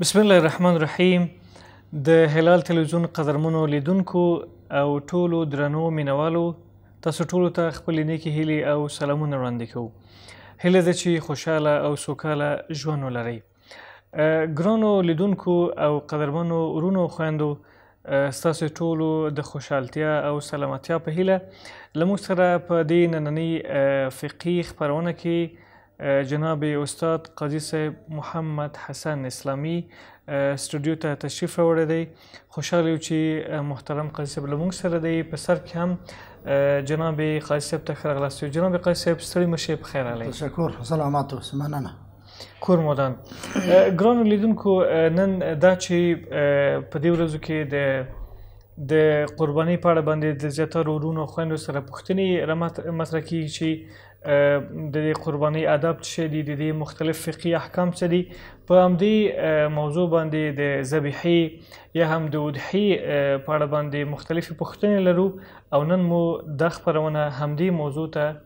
بسم الله الرحمن الرحیم. د هلال تلویزیون قدرمنو لیدونکو او ټولو درنو مینوالو، تاسو ټولو ته خپلې نیکې هیلې او سلامونه وړاندې کوو. هیله ده چې خوشحاله او سوکاله ژوند ولرئ. ګرانو لیدونکو او قدرمنو ورونو او خویندو، ستاسو ټولو د خوشحالتیا او سلامتیا په هیله له موږ سره په دې نننۍ فقهي خپرونه کې جناب استاد قاضي صاحب محمد حسن اسلامي سټوډیو ته تشریف راوړی دی. خوشحال یو چې محترم قاضي صاحب له موږ سره دی. په سر کې هم جناب قاضي صاحب ته ښه راغلاست. جناب قاضي صاحب ستړي مه شئ، په خیر راغلی. تشکر، سلامات اوسئ، مننه. کور مودان. ګرانو لیدونکو، نن دا چې په دې ورځو کې د قربانۍ په اړه باندې د زیاترو ورونو او خویندو سره پوښتنې مطرح کېږي چې د دې قربانۍ آداب څه شی دي، د دې مختلف فقهي احکام څه دي. په همدې موضوع باندې د ذبیحې یا هم د اضحیې په اړه باندې مختلفې پوښتنې لرو او نن مو دا خپرونه همدې موضوع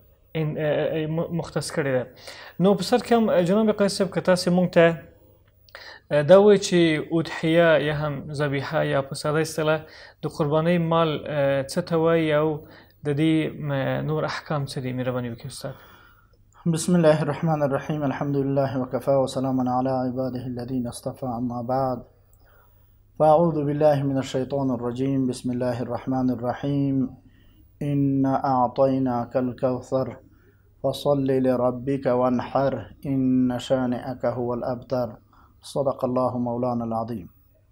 ته مختص کړې ده. نو په سر کې هم جناب قاضي صاحب، که تاسې موږ ته دا وایي چې اضحیه یا هم ذبیحه یا په ساده اصطلاح د قربانۍ مال څه ته وایي او د دې نور احکام څه دي؟ مهرباني وکړئ استاد. بسم الله الرحمن الرحیم، الحمد لله وکفى وسلام علی عباده الذین اصطفى، اما بعد فاعوذ بالله من الشیطان الرجیم. بسم الله الرحمن الرحیم. إنا أعطيناك الكوثر فصل لربك وانحر إن شانئك هو الأبتر. صدق الله مولانا العظیم.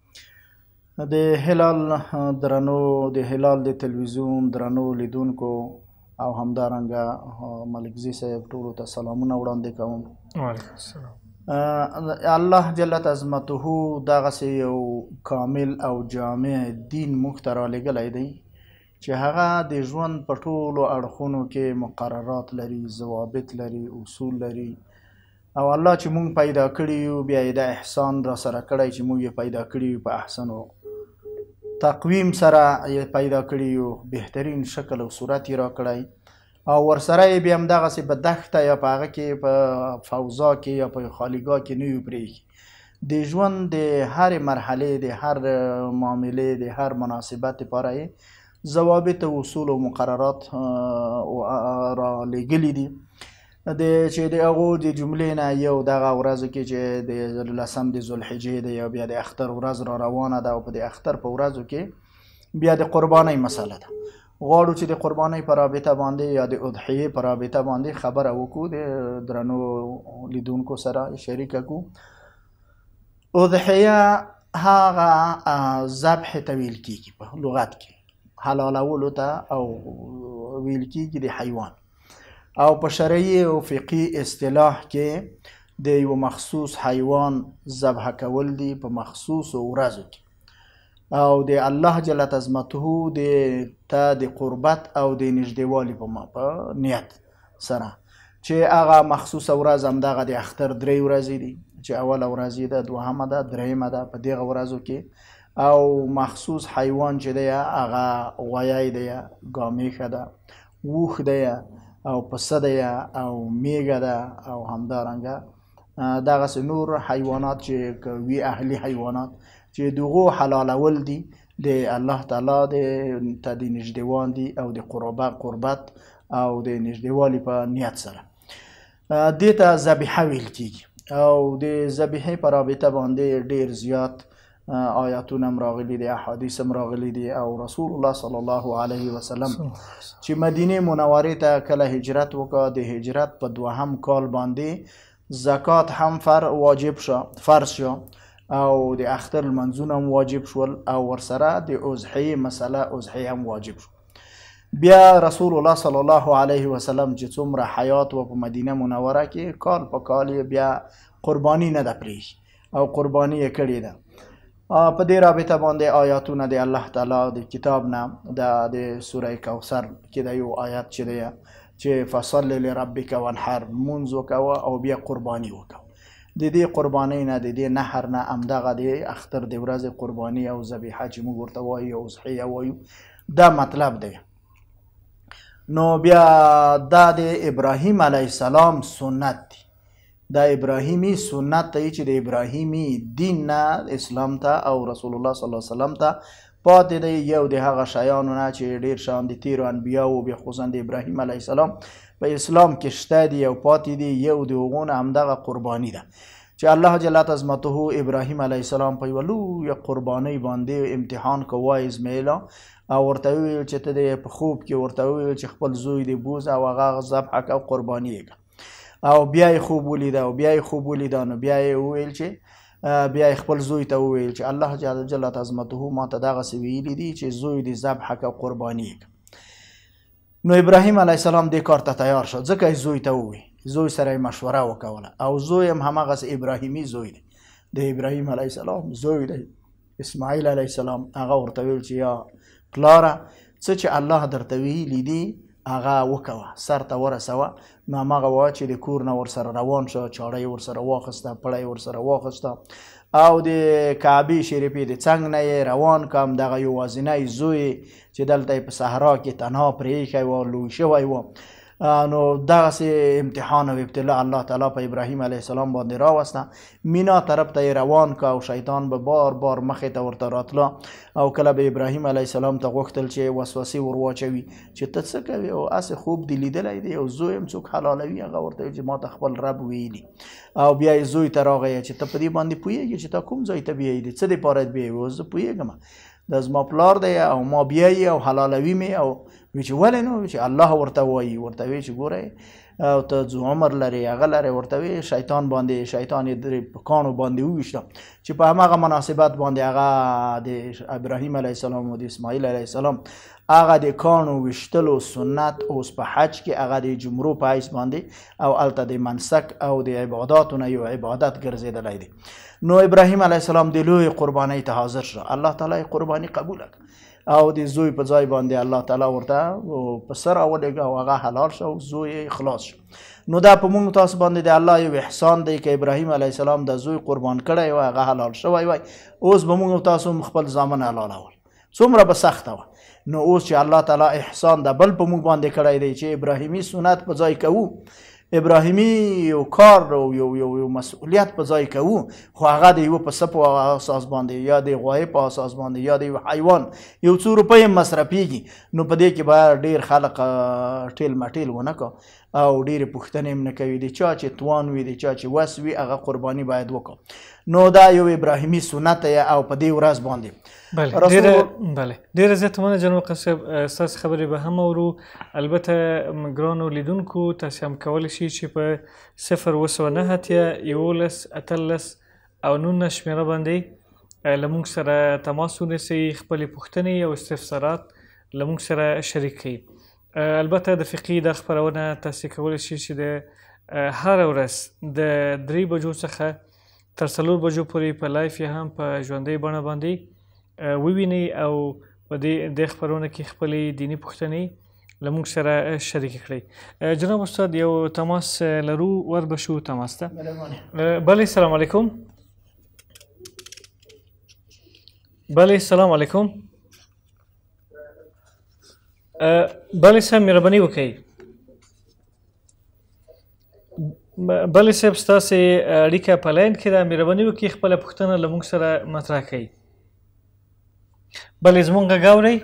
د هلال درنو، د هلال د تلویزیون درنو لیدونکو او همدارنګه ملکزي صاحب ټولو ته سلامونه وړاندې کوم. وعلیکم السلام. الله جل عظمته دغسې یو کامل او جامع دین موږ ته رالیږلی دی چې هغه د ژوند په ټولو اړخونو کې مقررات لري، ضوابط لري، اصول لري. او الله چې موږ پیدا کړي یو، بیا یې د احسان را سره کړی چې موږ یې پیدا کړي یو په احسن او تقویم سره یې پیدا کړي یو، بهترین شکل او صورت یې را کړی او ورسره یې بیا همدغسې په دښته یا په هغه کې په فوضا کې یا په خالیګاه کې نه یو پرېږدي. د ژوند د هرې مرحلې، د هر معاملې، د هر مناسبت لپاره یې ضوابط او اصول او مقررات را لیږلي دي. چې د هغو د جملې نه یو دغه ورځو کې چې د 10 د ذوالحجې دی، یا بیا د اختر ورځ را روانه ده او په د اختر په ورځو کې بیا د قربانۍ مسله ده. غواړو چې د قربانۍ په رابطه باندې یا د اضحیې په رابطه باندې خبره وکړو، د درنو لیدونکو سره شریکه کړو. اضحیه هغه ذبح ته ویل کېږي په لغت کې، حلالولو ته او ویل کېږي د حیوان، او په شرعي او فقهي اصطلاح کې د یو مخصوص حیوان ذبح کول دي په مخصوص ورځو کې، او د الله جل عظمته ته د قربت او د نږدېوالي په نیت سره، چې هغه مخصوصه ورځ همدغه د اختر 3 ورځې دي، چې اوله ورځ یې ده، دوهمه ده، درېیمه ده. په دغه ورځو کې او مخصوص حیوان چې دی هغه غویی دی، ګامیښه ده، ووښ دی، او پسه دی، او میږه ده، او همدارنګه دغسې نور حیوانات چې وي اهلي حیوانات، چې دغو حلالول دي د الله تعالی ته د نږدېوان دي او د قربت او د نږدېوالي په نیت سره. دې ته ذبیحه ویل کېږي. او د ذبیحې په رابطه باندې ډېر زیات آیاتونه هم راغلي دي، احادیث هم راغلي دي. او رسول الله صلی الله علیه وسلم چې مدینه منورې ته کله هجرت وکړه، د هجرت په 2م کال باندې زکات هم فرض شو او د اختر لمنځونه هم واجب شول، او ورسره د اضحیې مسله اضحیې هم واجب شو. بیا رسول الله صلی الله علیه وسلم چې څومره حیات و په مدینه منوره کې، کال په کال بیا قربانی نه ده پرېږدي او قربانی یې کړې ده. په دې رابطه باندې آیاتونه د الله تعالی د کتاب نه د سوره کوثر کې د یو آیات چې دی چې فصل لربک وانحر، مونځ وکوه او بیا قربانی وکوه. د دې قربانی نه، د دې نحر نه همدغه د اختر د ورځې قربانی او ذبیحه چې موږ ورته وایو او اضحیه وایو، دا مطلب دی. نو بیا دا د ابراهیم علیه السلام سنت دی دا ابراهیمی سنت ته چې د ابراهیمی دین نه اسلام ته او رسول الله صلی الله علیه وسلم ته پاتې دی. یو د هغه شیانو نه چې ډېر شان د تیرو انبیاو بخصوصا د ابراهیم علیه السلام په اسلام کې شته دي او پاتې دي. یو د هغو نه همدغه قرباني ده چې الله جل عظمته ابراهیم علیه السلام په یوه لویه قربانۍ باندې امتحان کوه ازمایله او ورته وویل چې ته د په خوب کې ورته وویل چې خپل زوی دې بوځه او هغه ذبحه کړه او قرباني یې کړه او بیا یې خوب ولیده او بیا یې خوب ولیده نو بیا یې وویل چې بیا یې خپل زوی ته وویل چې الله جل عظمته ما ته دغسې ویلي دي چې زوی دې ذبحه کړه او قرباني یې کړه. نو ابراهیم علیه السلام دې کار ته تیار شو ځکه یې زوی ته وویل. زوی سره یې مشوره وکوله او زوی هم همغسې ابراهیمي زوی دی د ابراهیم علیه السلام زوی دی اسماعیل علیه السلام. هغه ورته ویل چې یا پلاره څه چې الله درته ویلي دي هغه وکوه سر ته ورسوه. نو همغه وه چې د کور نه ورسره روان شو چاړه یې ورسره واخیسته پړه یې ورسره واخیسته او د کعبې شریفې د څنګ نه یې روان که همدغه یوازینی زوی چې دلته یې په صحرا کې تنها پرېښی و لوی شوی و. نو دغسې امتحان او ابتلا الله تعالی په ابراهیم علیه السلام باندې راوسته. مینا طرف ته یې روان که او شیطان به بار بار مخې ته ورته راتله او کله به ابراهیم علیه السلام ته غوښتل چې وسوسې ور واچوي چې ته څه کوې او هسې خوب دې لیدلی دی او زوی هم څوک حلالوي. هغه ورته ویل چې ما ته خپل رب ویلي او بیا یې زوی ته راغی چې ته په دې باندې پوهېږې چې تا کوم ځای ته بیایي دي څه دپاره دې بیایي. اوس زه پوهېږم دا زما پلار دی او ما بیایي او حلالوي مې او وی چې ولې نو چې الله ورته وایي ورته وی چې ګورئ او ته څو عمر لرې هغه لرې ورته وی شیطان یې په کاڼو باندې وویشته چې په همغه مناسبت باندې هغه د ابراهیم علیه السلام او د اسماعیل علیه السلام هغه د کاڼو ویشتلو سنت اوس په حج کې هغه د جمرو په حیث باندې او هلته د منسک او د عباداتو نه یو عبادت ګرځېدلی دی. نو ابراهیم علیه السلام د لوی قربانۍ ته حاضر شو. الله تعالی یې قرباني قبوله کړه او د زوی په ځای باندې الله تعالی ورته په سر راولېږه او هغه حلال شو او زوی یې خلاص شو. نو دا په موږ تاسو باندې د الله یو احسان دی که ابراهیم علیه السلام د زوی قربان کړی وای هغه حلال شوی وای اوس به موږ تاسو هم خپل زامن حلالول څومره به سخته وه. نو اوس چې الله تعالی احسان د بل په موږ باندې کړی دی چې ابراهیمي سنت په ځای کوو ابراهیمي یو کار او یو مسؤلیت په ځای کوو خو هغه د یوه پسه په اساس باندې یا د غوایې په اساس باندې یا د یو حیوان یو څو روپۍ هم مصرفېږي نو په دې کې به ډېر خلک ټیل مټیل ونه کړه او ډېرې پوښتنې هم نه کوي. د چا چې توان وي د چا چې وس وي هغه قرباني باید وکړو. نو دا یو ابراهیمي سنت دی او په دې ورځ باندې بله ډېره زیاته مننه جناب قصیب ستاسې خبرې به هم اورو. البته ګرانو لیدونکو تاسې هم کولی شئ چې په 0 9 11 او 19 شمېره باندې له موږ سره تماس ونیسئ خپلې پوښتنې او استفسارات له موږ سره شریک کړئ. البته د فقهي دا خپرونه تاسې کولی شئ چې د هره ورځ د 3 بجو څخه تر 4 بجو پورې په لایف یې هم په ژوندۍ بڼه باندې ووینئ او په دې خپرونه کې خپلې دیني پوښتنې له موږ سره شریکې کړئ. جناب استاد یو تماس لرو ور به شو تماس ته. بله السلام علیکم. بله السلام علیکم. بله صاحب مهرباني وکړئ. بله صاحب ستاسې اړیکه په لاین کې ده مهرباني وکړئ خپله پوښتنه له موږ سره مطرح کړئ. بله زمونږ غږ اورئ؟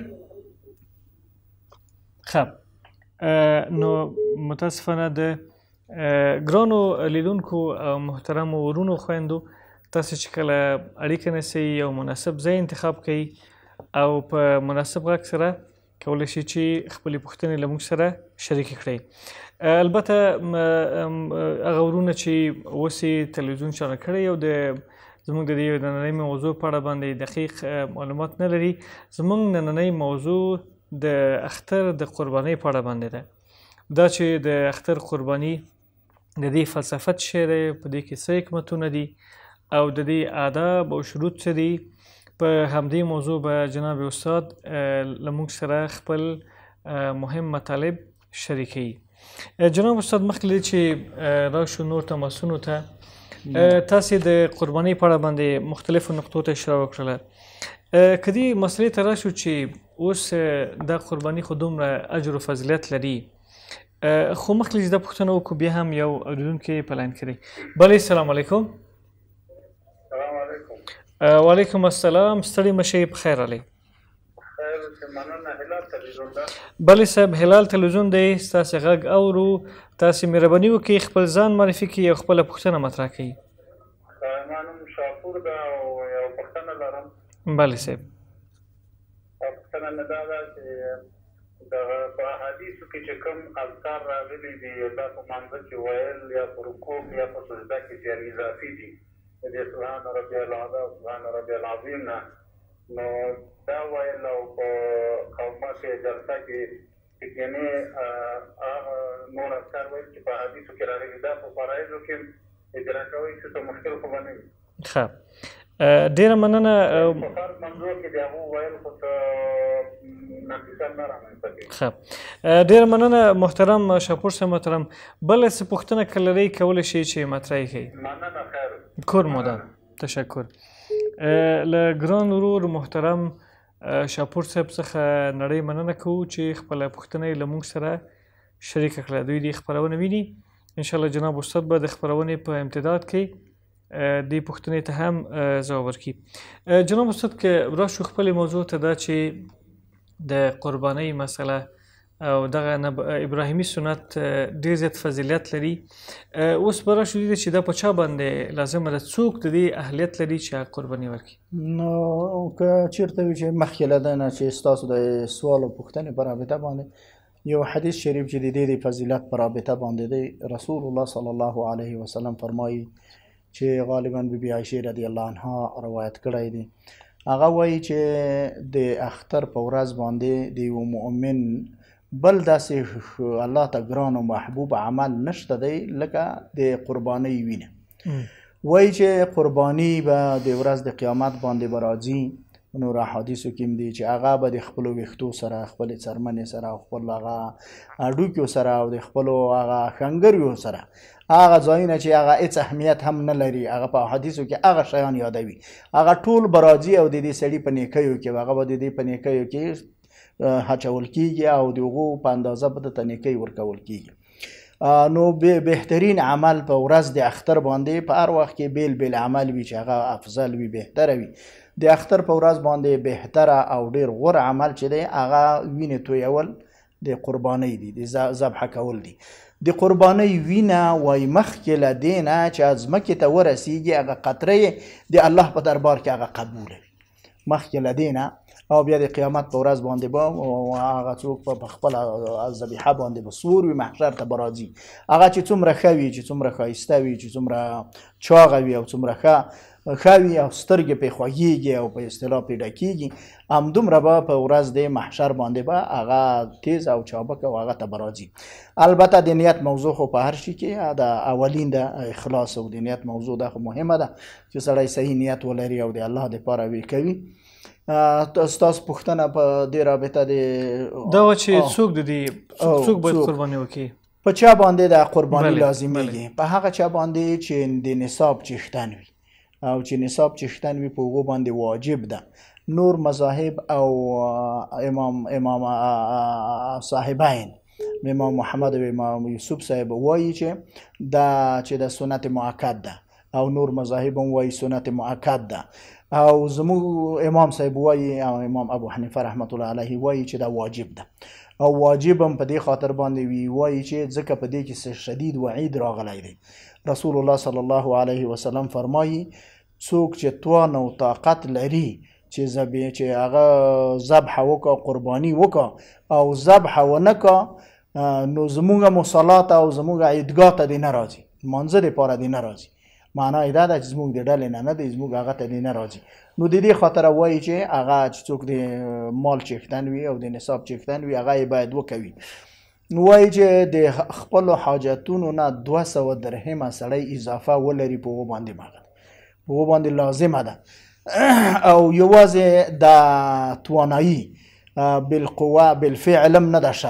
ښه نو متاسفانه د ګرانو لیدونکو او محترمو ورونو خویندو تاسې چې کله اړیکه نیسئ یو مناسب ځای انتخاب کړئ او په مناسب غږ سره کولی شئ چې خپلې پوښتنې له موږ سره شریکې کړئ. البته هغه ورونه چې اوس یې تلویزیون چاره کړی او د زموږ د دې نننۍ موضوع په اړه باندې دقیق معلومات نه لري. زموږ نننۍ موضوع د اختر د قربانۍ په اړه باندې ده. دا چې د اختر قرباني د دې فلسفه څه شی دی په دې کې څه حکمتونه دي او د دې آداب او شروط څه دي په همدې موضوع به جناب استاد له موږ سره خپل مهم مطالب شریکوي. جناب استاد مخکې چې راشو نور تماسونو ته تاسې د قربانۍ په اړه باندې مختلفو نقطو ته اشاره وکړله. که دې مسئلې ته راشو چې اوس دا قرباني خو دومره اجر و فضیلت لري خو مخکې چې دا پوښتنه وکړو بیا هم یو اورېدونکی په لاین کې دی. بلې سلام علیکم. سلام علیکم. وعلیکم السلام. ستړي مه شئ، په خیر راغلی. خیر مننه. هلال تلویزیون ده. بلې صاحب هلال تلویزیون دی، ستاسې غږ اورو. تاسې مهرباني وکړئ خپل ځان معرفي کړئ او خپله پوښتنه مطرح کړئ. ما نوم شاپور ده او یو پوښتنه لرم. بلې صاحب. پوښتنه مې دا ده چې دغه په احادیثو کې چې کوم اذکار راغلي دي دا په مانځه کې ویل یا په رکوع یا په سجده کې چې اضافي دي د سبحان ربي الاعلی او سبحان ربي العظیم نه، نو دا ویل او په قومه کې جلسه کې یعنې نور اذکار ویل چې په احادیثو کې راغلي دا په فرایضو کې اجرا کوئ چې څه مشکل خو به نه وي. ښه ډېره مننه. په فرض منظور کې د هغو ویل خو څه نقصان نه رامنځته کوي. ښه ډېره مننه محترم شاپور صاحب محترم. بله څه پوښتنه که لرئ کولی شئ چې مطرح یې کړئ. مننه. خیر کور مو ده. تشکر. له ګران ورور محترم شاپور صاحب څخه نړۍ مننه کوو چې خپله پوښتنه یې له موږ سره شریکه کړه. دوی دې خپرونه ویني، انشاءالله جناب استاد به د خپرونې په امتداد کې دې پوښتنې ته هم ځواب ورکړي. جناب استاد که راشو خپلې موضوع ته دا چې د قربانۍ مسله او دغه ابراهیمي سنت ډېر زیات فضیلت لري. اوس به راشو دې چې دا په چا باندې لازمه ده، څوک د دې اهلیت لري چې قرباني ورکړي؟ نو که چېرته وي چې مخکې له ده نه چې ستاسو د سوال او پوښتنې په رابطه باندې یو حدیث شریف چې د دې د فضیلت په رابطه باندې دی، رسول الله صلی الله علیه وسلم فرمایي چې غالبا بیبي عایشې رضی الله عنها روایت کړی دی. هغه وایي چې د اختر په ورځ باندې د یو مؤمن بل داسې الله ته ګران او محبوب عمل نشته دی لکه د قربانۍ وینه. وایي چې قرباني به د ورځ د قیامت باندې به راځي. نور احادیثو کې هم دی چې هغه به د خپلو ویښتو سره، خپلې څرمنې سره او خپل هغه هډوکیو سره او د خپلو هغه ښنګریو سره هغه ځایونه چې هغه هېڅ اهمیت هم نه لري، هغه په حدیثو کې هغه شیان یادوي، هغه ټول به راځي او د دې سړي په نیکیو کې هغه به د دې په نیکیو کې هڅول کېږي او د هغو په اندازه به درته نیکۍ ورکول کېږي. نو بهترین عمل په ورځ د اختر باندې په هر وخت کې بیل بیل عمل وي چې هغه افضل وي، بهتره وي. د اختر په ورځ باندې بهتره او ډېر غوره عمل چې دی هغه وینې تویول د قربانۍ دي، د ذبحه کول دي. د قربانۍ وینه وایي مخکې له دې نه چې ځمکې ته ورسیږي هغه قطره یې د الله په دربار کې هغه قبوله وي مخکې له دې نه، او بیا د قیامت په ورځ باندې به هغه څوک په خپله ذبیحه باندې به سور وي، محشر ته به راځي. هغه چې څومره ښه وي، چې څومره ښایسته وي، چې څومره چاغه وي او څومره ښه وي او سترګې پرې خوږېږي او په اصطلاح پرې ډکېږي، همدومره به په ورځ د محشر باندې به هغه تیز او چابک او هغه ته به راځي. البته د نیت موضوع خو په هر شي کې د اولین د اخلاص او د نیت موضوع دا خو مهمه ده چې سړی صحیح نیت ولري او د الله دپاره وی کوي. ستاسو پوښتنه په دې رابطه دا وه چې څوک د دې څوک باید قرباني وکړي؟ په چا باندې د قرباني لازمیږي؟ په هغه چا باندې چې د نصاب چښتن وي او چې نصاب چښتن وي په هغو باندې واجب ده. نور مذاهب او امام صاحبین امام محمد او امام یوسف صاحب وایي چې د سنت مؤکد ده، او نور مذاهب هم وایي سنت مؤکد ده، او زموږ امام صاحب وایي او امام ابو حنیفه رحمت الله علیه وایي چې دا واجب ده. او واجب هم په دې خاطر باندې وایي چې ځکه په دې کې شدید وعید راغلی دی. رسول الله صلی الله علیه وسلم فرمایي څوک چې توان او طاقت لري چې هغه ذبحه وکړه، قرباني وکړه او ذبحه ونه کړه، نو زموږ مصلات او زموږ عیدګاه ته دې نه راځي، لمانځه دپاره دې نه راځي. معنا یې دا ده چې زموږ د ډلې نه دی، زموږ هغه ته دې نه راځي. نو د دې خاطره وایي چې هغه چې څوک د مال چښتن وي او د نصاب چښتن وي هغه یې باید وکوي. نو وایي چې د خپلو حاجتونو نه 200 درهمه سړی اضافه ولري په هغو باندې په هغو باندې لازمه ده. او یوازې د توانایي بالقوه بالفعل هم نه ده شرط،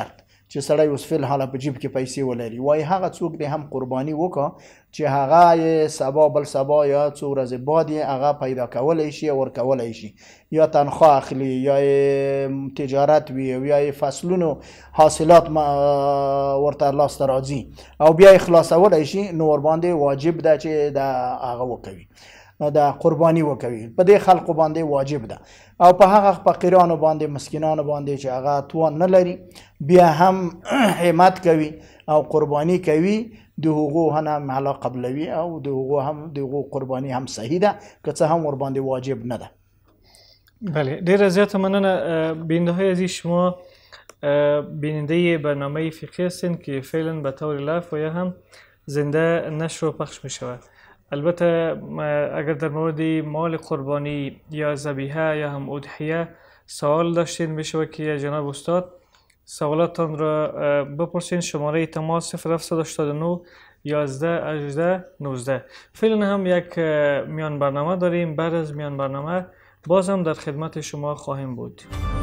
چې سړی اوس فی الحال په جیب کې پیسې ولري وایي هغه څوک دی هم قرباني وکړه چې هغه یې سبا بل سبا یا څو ورځې بعد یې هغه پیدا کولی شي او ورکولی شي یا تنخواه اخلي یا یې تجارت وي او یا یې فصلونو حاصلات ورته لاسته راځي او بیا یې خلاصولی شي نو ورباندې واجب ده چې د هغه وکوي د قرباني وکوي په دې خلقو باندې واجب ده او په هغه فقیرانو باندې مسکینانو باندې چې هغه توان نه لري بیا هم همت کوي او قرباني کوي د هغو هم علا قبلوي او د هغو قرباني هم صحیح ده که څه هم ورباندې واجب نه ده. بله ډیره زیاته مننه. بیننده های عزیز شما بیننده برنامه فقهی هستین که فعلا به طور لایف و یا هم زنده نشر و پخش می شود. البته اگر در مورد مال قربانی یا ذبیحه یا هم اضحیه سوال داشتین میشه که جناب استاد سوالاتتان را بپرسین. شماره تماس 0789 11 18 19. فعلا هم یک میان برنامه داریم. بعد از میان برنامه باز هم در خدمت شما خواهیم بود.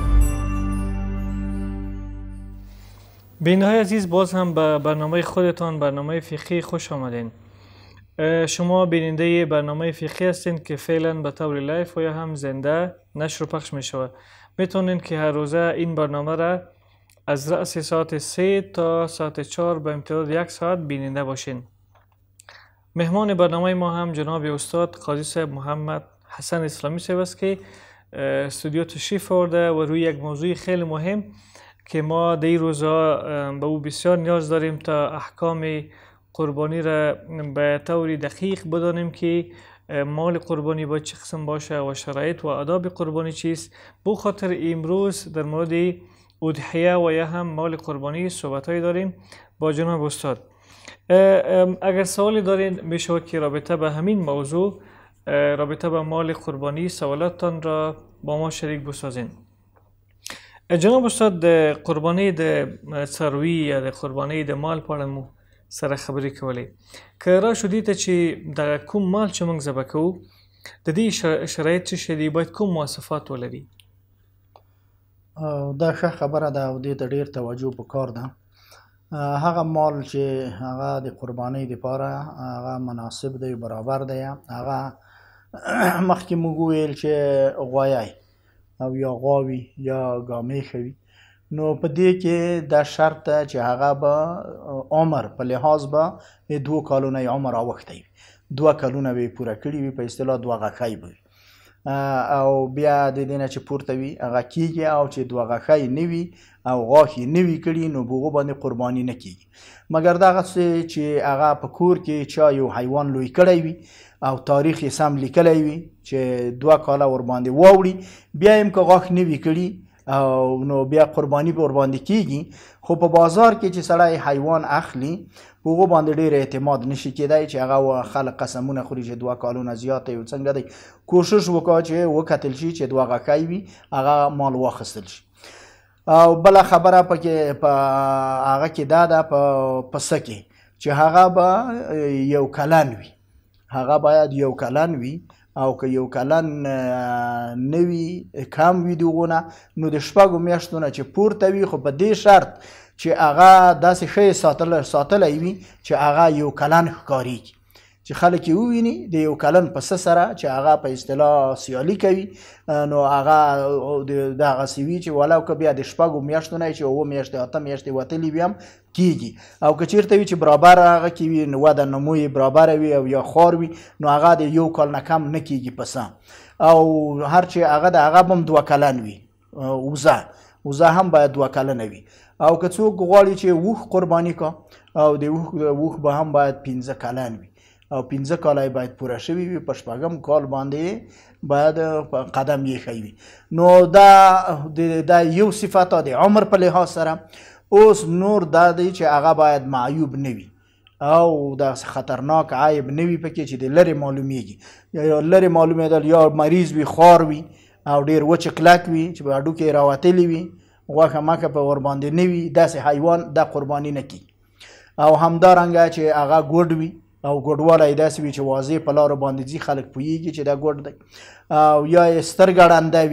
بیننده های عزیز باز هم به برنامه خودتان برنامه فقهی خوش آمدین. شما بیننده برنامه فقهی هستین که فعلا به طور لایف و یا هم زنده نشر و پخش می شود. میتونین که هر روزه این برنامه را از رأس ساعت 3 تا ساعت 4 به امتداد 1 ساعت بیننده باشین. مهمان برنامه ما هم جناب استاد قاضی صاحب محمد حسن اسلامی صاحب است که استودیو تشریف آورده و روی یک موضوع خیلی مهم که ما در این روزها به او بسیار نیاز داریم تا احکام قربانی را به طور دقیق بدانیم که مال قربانی باید چه قسم باشه و شرایط و آداب قربانی چیست. به خاطر امروز در مورد اضحیه و یا هم مال قربانی صحبت‌هایی داریم با جناب استاد. اگر سوالی دارین میشه که رابطه به همین موضوع رابطه به مال قربانی سوالاتتان را با ما شریک بسازین. جناب استاد قربانی د څاروي یا د قربانی د مال په اړه مو سره خبرې کولې که را شدی ته چې د کوم مال چې موږ ذبح کوو د دې شرایط چې دی باید کوم مواصفات ولري؟ دا ښه خبره ده او دې ته ډېر توجه پکار ده. هغه مال چې هغه د قربانۍ دپاره هغه مناسب دی برابر دی هغه مخکې موږ وویل چې غوایی او یا غواوي یا ګامیښه وي نو په دې کې دا شرط ده چې هغه به عمر په لحاظ به 2 کالونه یې عمر اوښتی وي 2 کلونه به یې پوره کړي وي په اصطلاح 2 غاښی به وي او بیا د دې نه چې پورته وي هغه کېږي او چې 2 غاښی نه وي او غاښ یې نه وي کړي نو په هغو باندې قرباني نه کېږي مګر دغسې چې هغه په کور کې چا یو حیوان لوی کړی وي او تاریخ یې سم لیکلی وي چې 2 کاله ورباندې واوړي بیا هم که غاښ نه وي کړي او نو بیا قرباني به ورباندې کېږي خو په بازار کې چې سړی حیوان اخلي په هغو باندې ډېر اعتماد نشي کېدی چې هغه خلک قسمونه خوري چې 2 کالونه زیاته یو څنګه دی کوشش وکړه چې وکتل شي چې 2 غاښی وي هغه مال واخیستل شي. او بله خبره پکې په هغه کې دا ده په پسه کې چې هغه به 1 کلن وي هغه باید 1 کلن وي او که 1 کلن نه وي کم وي د هغو نه نو د 6 میاشتو نه چې پورته وي خو په دې شرط چې هغه داسې ښه ساتلی وي چې هغه 1 کلن ښکارېږي چې خلک یې وویني د 1 کلن پسه سره چې هغه په اصطلاح سیالي کوي نو هغه دغسې وي چې ولو که بیا د 6 میاشتو نه چې 7 میاشتې 8 میاشتې وتلي وي هم کېږي او که چېرته وي چې برابر هغه کې وي نو وده نمو یې برابره وي او یا خوار وي نو هغه د 1 کال نه کم نه کېږي پسه او هر چې هغه د هغه به هم 2 کلن وي وزه هم باید 2 کلنه وي او که څوک غواړي چې اوښ قرباني کا او د اوښ به هم باید 15 کلن وي او 15 کاله باید پوره شوي وي په 6 کال باندې باید قدم یې ښی وي نو دا یو صفت د عمر په لحاظ سره. اوس نور دا دی چې هغه باید معیوب نه وي او دا خطرناک عیب نه وي پکې چې د لرې معلومیږي یا لرې معلومېدل یا مریض وي خوار وي او ډېر وچ کلک وي چې په هډوکې یې راوتلي وي غوښه مکه په ورباندې نه وي داسې حیوان دا قرباني نه کېږي او همدارنګه چې هغه ګوډ وي او ګوډوالی داسې وي چې واضح په لارو باندې ځي خلک پوهېږي چې دا ګوډ دی او یا یې سترګه ړنده وي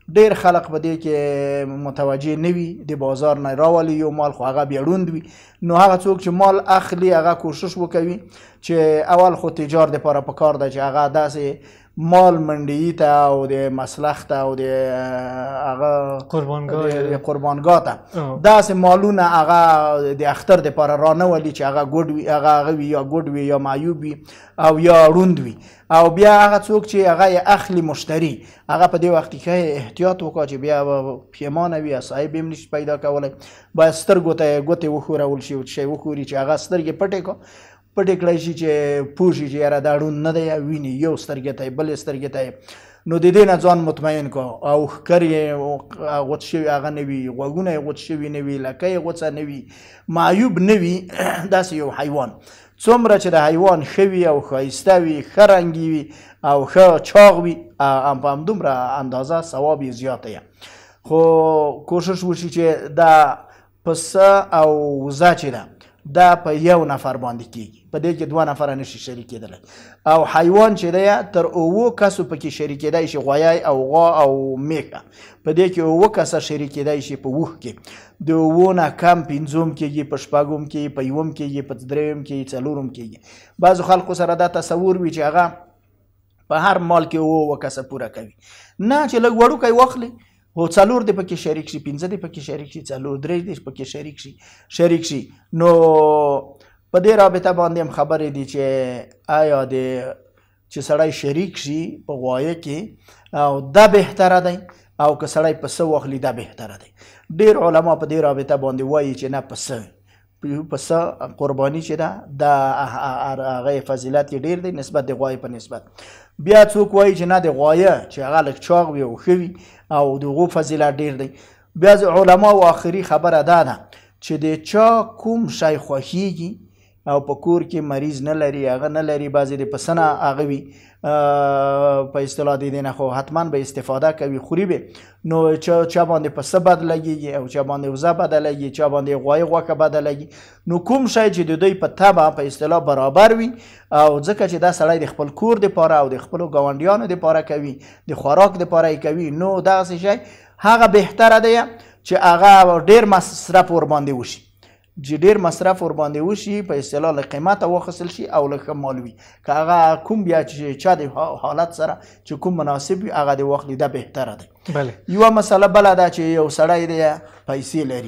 ډیر خلق په دې کې متوجه نه وي، د بازار نه راولي یو مال خو هغه بیا ړوند وي. نو هغه څوک چې مال اخلي هغه کوشش وکوي چې اول خو تجار دپاره پکار ده چې هغه داسې مال منډیي ته او د مسلخ ته او د هغه قربانګاه ته داسې مالونه هغه د اختر دپاره رانولي چې هغه ګوډ وي، هغه وي یا ګوډ وي یا معیوب وي او یا ړوند وي. او بیا هغه څوک چې هغه اخلي مشتری هغه په دې وخت کې احتیاط وکړي چې بیا پیمانه وي، صاحب هم نشي پیدا کولی، باید سترګو ته ګوتې وښورول شي، شی وښوري چې هغه سترګې پټې کړی شي چې پوه شي چې یاره دا ړوند نه دی، ویني یو سترګې ته یې بلې سترګې ته یې. نو د دې نه ځان مطمئن کړه او ښکر یې غوڅ شوي هغه نه وي، غوږونه یې غوڅ شوي نه وي، لکه یې غوڅه نه وي، معیوب نه وي. داسې یو حیوان څومره چې د حیوان ښه وي او ښایسته وي، ښه رنګي وي او ښه چاغ وي، په همدومره اندازه ثواب یې زیاته یې. خو کوشش وشي چې دا پسه او وزه چې ده دا په یو نفر باندې کېږي، په دې کې 2 نفره نشي شریکېدلی. او حیوان چې دی تر 7 کسو پکې شریکېدی شي، غویی او غوا او میږه، په دې کې 7 کسه شریکېدی شي په اوښ کې. د 7 نه کم 5 کېږي، په 6 کېږي، په 1 کېږي، په 3 کېږي، 4 کېږي. بعضو خلکو سره دا تصور وي چې هغه په هر مال کې 7 کسه پوره کوي. نه، چې لږ وړوکی واخلي او 4 دې پکې شریک شي، 5 دې پکې شریک شي، 3 دې پکې شریک شي. نو په دې رابطه باندې هم خبرې دي چې آیا چې سړی شریک شي په غوایه کې او دا بهتره دی او که سړی پسه واخلي دا بهتره دی. ډېر علما په دې رابطه باندې وایي چې نه، پسه قرباني چې ده دا هغه فضیلت یې ډېر دی نسبت د غوایې په نسبت. بیا څوک وایي چې نه، د غوایه چې هغه لږ چاغ وي او ښه وي او د هغو فضیلت ډېر دی. بیا علماو آخري خبره دا ده چې د چا کوم شی خوښیږي او په کور کې مریض نه لري، هغه نه لري، بعضې د پسه نه هغه وي په اصطلاح د دې نه خو حتما به استفاده کوي، خوري به. نو چا باندې پسه بد لګېږي او چا باندې وزه بده لګي، چا باندې غوایي غوښه بده لګي. نو کوم شی چې د دوی په طبع په اصطلاح برابر وي او ځکه چې دا سړی د خپل کور دپاره او د خپلو ګاونډیانو دپاره کوي، د خوراک دپاره یې کوي، نو دغسې شی هغه بهتره دی چې هغه ډېر مصرف ورباندې وشي، چې ډېر مصرف ورباندې وشي، په اصطلاح له قیمته واخیستل شي او له ښه مال وي. که هغه کوم بیا چې چا د حالت سره چې کوم مناسب وي هغه د واخلي، دا بهتره دی. یوه مسله بله ده چې یو سړی دی پیسې لري،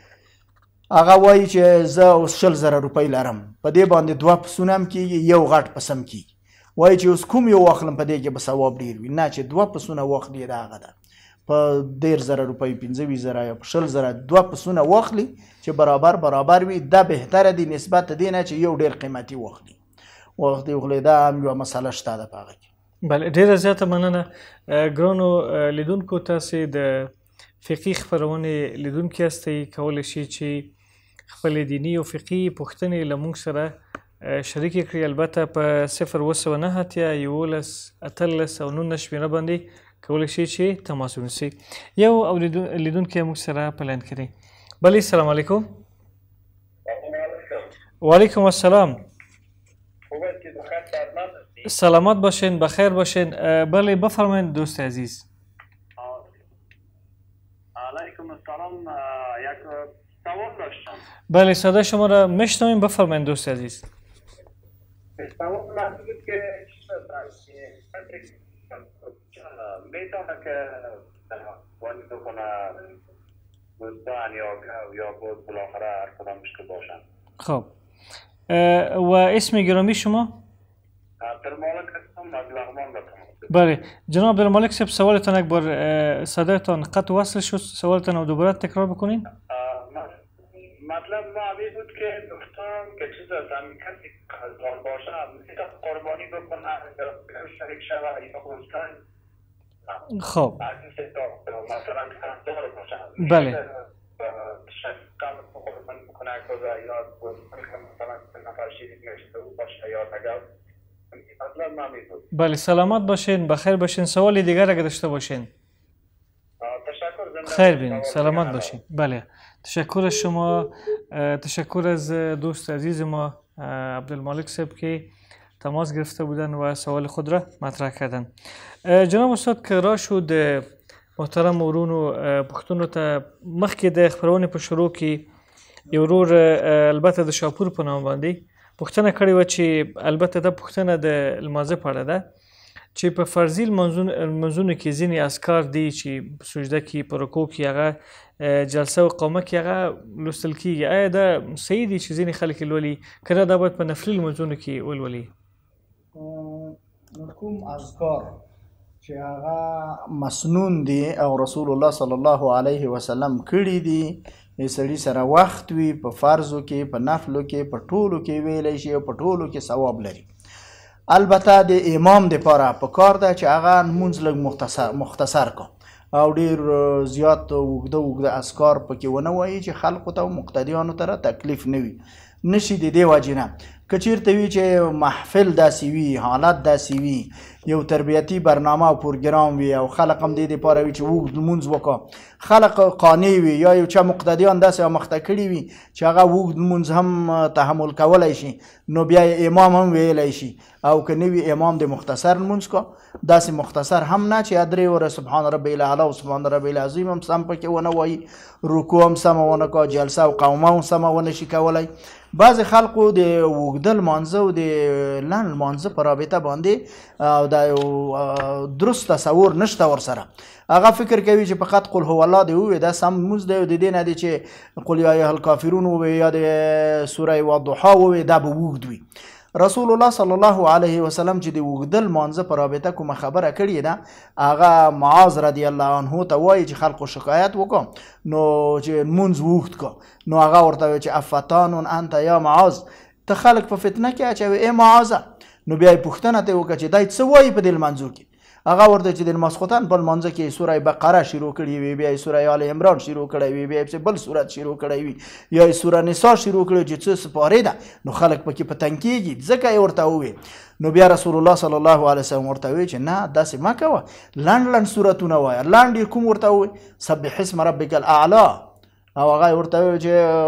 هغه وایي چې زه اوس 20,000 روپۍ لرم، په دې باندې 2 پسونه هم کېږي، یو غټ پس هم کېږي. وایي چې اوس کوم یو واخلم په دې کې به ثواب ډېر وي. نه، چې 2 پسونه واخلي دا هغه ده، په 10,000 روپۍ، 15,000 یا په 20,000 2 پسونه واخلي چې برابر وي، دا بهتره دی نسبت دې نه چې یو ډېر قیمتي واخلي. دا هم یوه مسله شته ده په هغه کې. بله، ډېره زیاته مننه. ګرانو لیدونکو، تاسې د فقهي خپرونې لیدونکي یاستئ، کولی شئ چې خپلې دیني او فقهي پوښتنې له موږ سره شریکې کړي، البته په 029 11 18 او 19 شمېره باندې کولی شئ چې تماس ونیسئ. یو لیدونکی موږ سره په لاین کې دی. بله، سلام علیکم. وعلیکم السلام. سلامت باشین، بخیر باشین. بله بفرمایید دوست عزیز. علیکم السلام. یک سوال داشتم. بله، صدای شما را میشنویم، بفرمایید دوست عزیز. سوال محدود که میتونه که وانی بکنه دوستان یا بود بالاخره هر کدامش که باشن. خب، و اسم گرامی شما؟ عبدالمالک هستم از لغمان بکنم. بله جناب عبدالمالک صاحب، سوالتان یک بار صدایتان قطع وصل شد، سوالتان رو دوباره تکرار بکنین. مطلب ما همی بود که دوستان که چیز از همین کسی قضار باشه میتونه قربانی بکنه یا شریک شود یا دوستان. خب مثلا قضار باشه. بله. شکم قربانی بکنه کجا یا مثلا نفر شریک نشده او باشه یا تگل. مطلب ما همی بود. بله، سلامت باشین، بخیر باشین. سوال دیگر اگه داشته باشین. خیر بین، سلامت باشین. بله، تشکر از شما، تشکر از دوست عزیز ما عبدالمالک صاحب که تماس گرفته بودن و سوال خود را مطرح کردن. جناب استاد، که راه شد محترم ورونو پښتنو ته مخکې د خپرونې په شروع کې یو ورور البته د شاپور په نام باندې پوښتنه کړې وه چې البته دا پوښتنه د لمانځه په اړه ده چې په فرضي لمونځونو کې ځینې اذکار دي چې په سجده کې په رکوع کې هغه جلسه او قومه کې هغه لوستل کېږي. آیا دا صحیح دي چې ځینې خلک یې لولي که نه دا باید په نفلي لمونځونو کې ولولي؟ کوم اذکار چې هغه مسنون دي او رسول الله صلی الله علیه وسلم کړي دي سړي سره وخت وي په فرضو کې په نفلو کې په ټولو کې ویلی شي او په ټولو کې ثواب لري. البته د امام دپاره په کار ده چې هغه لمونځ لږ مختصر کو او ډیر زیات اوږده اذکار پکې ونه وایي چې خلقو ته او مقتدیانو ته تکلیف نه وي. نشي د دې وجې نه که چیرته وي چې محفل داسې وي حالت داسې وي یو تربیتي برنامه او پروګرام وي او خلق هم دې دپاره وي چې اوږد لمونځ وکړه خلق قانع وي یا یو چا مقتدیان داسې مخته کړي وي چې هغه اوږد لمونځ هم تحمل کولی شي نو بیا امام هم ویلی شي او که نه وي امام د مختصر لمونځ کو داسې مختصر هم نه چې درې وره سبحان ربی الاعلی او سبحان ربی العظیم هم سم پکې ونه وایي رکوع هم سمه ونه کو جلسه او قومه هم سمه ونه شي کولی. بعضې خلقو د اوږده لمانځه او د لنډ لمانځه په رابطه باندې او دا یو درست تصور نشته ورسره هغه فکر کوي چې فقط قل هو الله دی ووایي دا سم لمونځ دی او د دې نه دی چې قل یا ایها الکافرون ووایي یا د سوره والضحی ووایي دا به اوږد وي. رسول الله صلی الله علیه وسلم چې د اوږده لمانځه په رابطه کومه خبره کړې ده هغه معاذ رضی الله عنه ته وایي چې خلقو شکایت وکړه نو چې لمونځ اوږد کړه نو هغه ورته وایي چې افتان انت یا معاذ ته خلق په فتنه کې اچوي ای معاذه نو بیا یې پوښتنه ته وکړه چې دی څه وایي په دې لمانځو کې هغه ورته چې د ماسخوتن په لمانځه کې سوره بقره شروع کړې وي بیا یې سوره آل عمران شروع کړی وي بیا یې بل سورت شروع کړی وي یا یې سوره نساء شروع کړی چې څه سپارې ده نو خلک پکې په تنګ کېږي ځکه یې ورته وویل نو بیا رسول الله صلی الله علیه وسلم ورته وویل چې نه داسې مه کوه لنډ لنډ سورتونه وایه لنډ یې کوم ورته وویل سبح اسم ربک الاعلی او هغه ورته وویل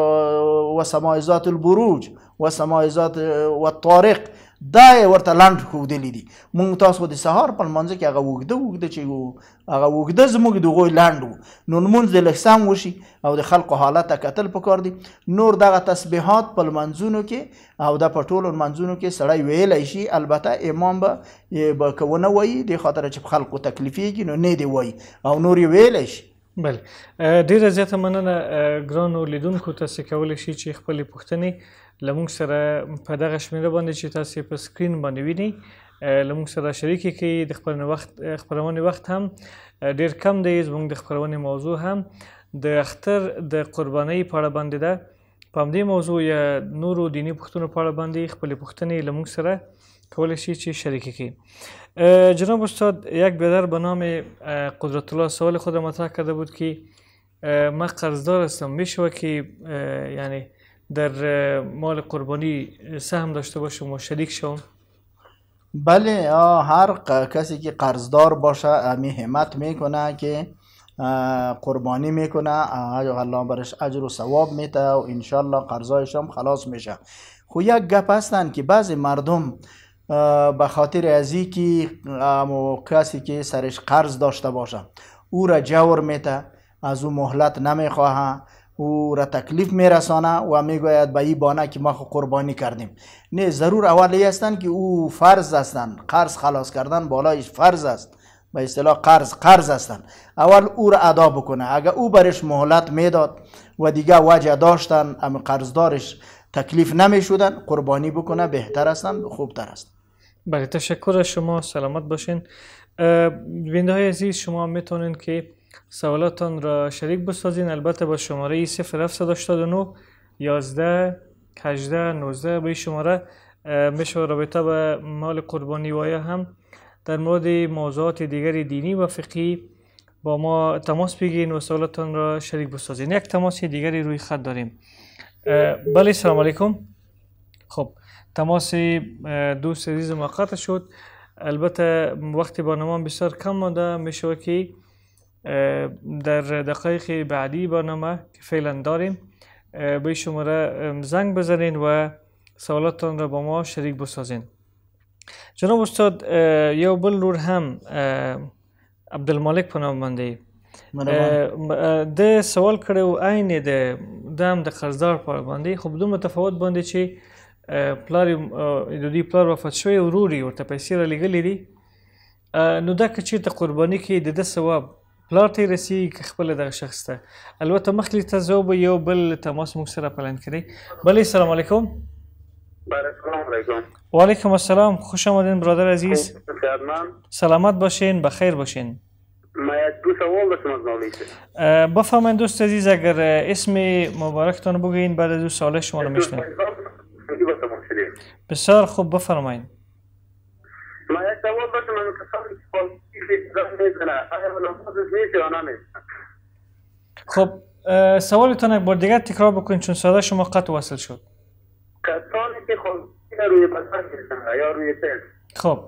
چې والسماء ذات البروج والسماء ذات والطارق دا یې ورته لنډ ښودلي دي. موږ تاسو د سهار په لمانځه کې هغه اوږده چې هغه اوږده زموږ د هغوی لنډ و نو لمونځ دې لږ سم وشي او د خلقو حالت ته کتل پکار دي. نور دغه تسبیحات په لمانځونو کې او دا په ټولو لمانځونو کې سړی ویلی شي البته امام به که ونه وایي دې خاطره چې په خلقو تکلیفیږي نو نه دې وایي او نور یې ویلی شي. بله ډیره زیاته مننه ګرانو لیدونکو تاسې کولی شي چې خپلې پوښتنې له موږ سره په دغه شمېره باندې چې تاسې په سکرین باندې وینئ له موږ سره شریکې کړئ. د خپرونې وخت هم ډېر کم دی زموږ د خپرونې موضوع هم د اختر د قربانۍ په اړه باندې ده په همدې موضوع یا نورو دیني پوښتنو په اړه باندې خپلې پوښتنې له موږ سره کولی شي چې شریکې کړئ. جناب استاد یک بیادر به نام قدرت الله سوال خود مطرح کرده بود که من قرضدار هستم میشه که یعنی در مال قربانی سهم داشته باشم و شریک شوم؟ بله هر کسی که قرضدار باشه امی همت میکنه که قربانی میکنه الله برش اجر و ثواب میده و انشالله قرضایش هم خلاص میشه. خو یک گپ هستن که بعضی مردم به خاطر ازی که کسی که سرش قرض داشته باشه او را جور میده از او مهلت نمیخواه او را تکلیف میرسانه و میگوید به این بانه که ما قربانی کردیم. نه ضرور اولی هستن که او فرض هستن قرض خلاص کردن بالایش فرض است به اصطلاح قرض هستن اول او را ادا بکنه اگر او برش مهلت میداد و دیگه وجه داشتن اما قرضدارش تکلیف نمیشدن قربانی بکنه بهتر هستن خوبتر است. بله تشکر از شما سلامت باشین. بیننده های عزیز شما میتونین که سوالاتان را شریک بسازین البته با شماره 0789 11 18 19 به شماره میشه رابطه به مال قربانی و یا هم در مورد موضوعات دیگر دینی و فقهی با ما تماس بگیرین و سوالاتان را شریک بسازین. یک تماس دیگری روی خط داریم. بله سلام علیکم. خب تماس دوست عزیز ما قطع شد. البته وقتی برنامه بسیار کم مانده میشه که در دقایق بعدی برنامه که فعلا داریم به شماره زنگ بزنین و سوالاتتان را با ما شریک بسازین. جناب استاد یو بل رور هم عبدالمالک په نام باندې د سوال کړی و عین د هم د قرضدار په اړه باندې خو بدون متفاوت باندې چې پلار د دوی پلار وفات شوی ورور یې ورته پیسې رالیږلې دي نو دا که چېرته قرباني کې د ده ثواب پلار ته یې رسېږي که خپله دغه شخص ته البته مخکې ته زه به یو بل تماس موږ سره پلان کړی بله سلام علیکم السلام علیکم وعلیکم السلام خوش آمدین برادر عزیز سلامت باشین بخیر باشین ما یک دو سوال داشتم از مولوی صاحب بفرمایید دوست عزیز اگر اسم مبارکتان بگویین بعد از او سوال شما رو میشنویم بسیار خوب بفرمایید ما یک سوال داشتم من کسانی که پالیسی میزنه آیا نمازش میشه یا نمیشه خب سوالتان یک بار دیگر تکرار بکنید چون صدا شما قطع وصل شد کسانی که خالصی روی بدن میزنه یا روی تل خب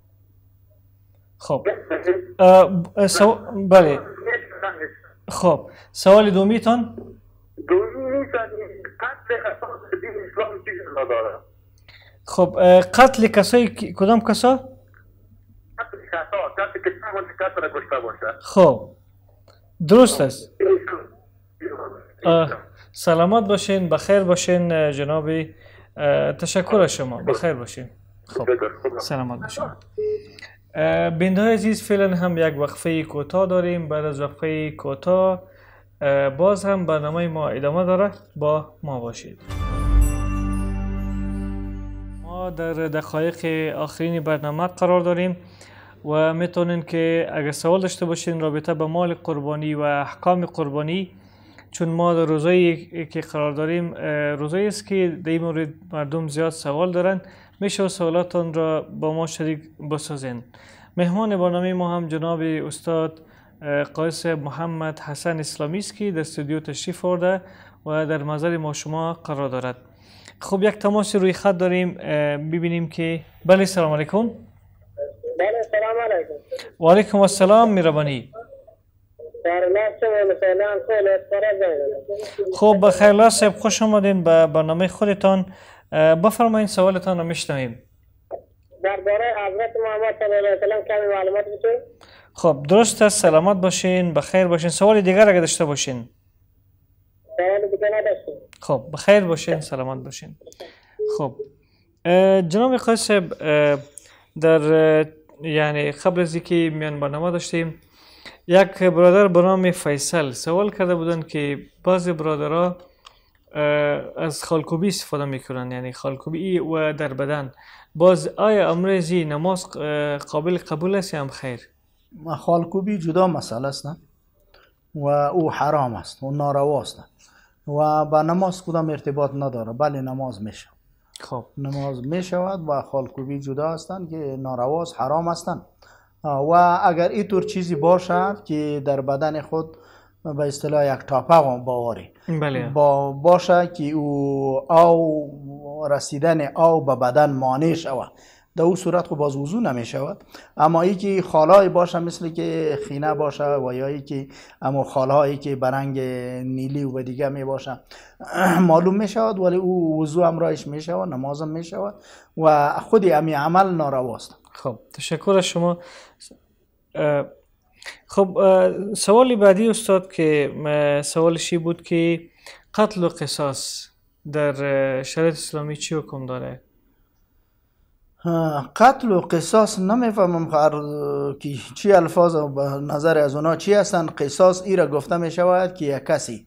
بله خب سوال دومیتان دومی قتل اساس دین اسلام چی جزا داره خب قتل کسایی کدام کسا قتل کسی کسی را کشته باشه خب درست است سلامت باشین بخیر باشین جنابی تشکر از شما بخیر باشین خب سلامت باشین بینده های عزیز فعلا هم یک وقفه کوتاه داریم بعد از وقفه کوتاه باز هم برنامه ما ادامه داره با ما باشید ما در دقایق آخرین برنامه قرار داریم و میتونین که اگر سوال داشته باشین رابطه به مال قربانی و احکام قربانی چون ما در روزایی که قرار داریم روزایی است که در این مورد مردم زیاد سوال دارن میشه سوالاتون را با ما شریک بسازین مهمان برنامه ما هم جناب استاد قیس محمد حسن اسلامی است که در استودیو تشریف آورده و در نظر ما شما قرار دارد خب یک تماس روی خط داریم ببینیم که بله سلام علیکم بله سلام علیکم و علیکم السلام میربانی خب بخیر الله صاحب خوش آمدین به برنامه خودتان بفرمایید سوالتان رو میشنویم درباره حضرت محمد صلی الله علیه و سلم کمی معلومات بده خب درست است سلامت باشین بخیر باشین سوال دیگر اگه داشته باشین سوال دیگه نداشتیم خب بخیر باشین سلامت باشین خب جناب قیس در یعنی قبل از اینکه میان برنامه داشتیم یک برادر به نام فیصل سوال کرده بودن که بعضی برادرها از خالکوبی استفاده میکنن یعنی خالکوبی و در بدن باز آیا امروزی نماز قابل قبول است یا هم خیر خالکوبی جدا مسئله است و او حرام است و ناروا است و با نماز کدام ارتباط نداره بله نماز میشه خب نماز میشود و خالکوبی جدا هستند که نارواست حرام هستند و اگر اینطور چیزی باشد که در بدن خود به اصطلاح یک تاپق باوری بله باشه که او او رسیدن او به بدن مانع شود در او صورت خب باز وضو نمی شود اما ای که خالای باشه مثل که خینه باشه و یا ای که اما خالایی که برنگ نیلی و دیگه می باشه معلوم می شود ولی او وضو امرایش می شود نمازم می شود و خودی امی عمل نارواست خب تشکر از شما خب سوالی بعدی استاد که سوالشی بود که قتل و قصاص در شریعت اسلامی چی حکم داره؟ قتل و قصاص نمیفهمم که چی الفاظ به نظر از اونا چی هستن قصاص ای را گفته می شود که یک کسی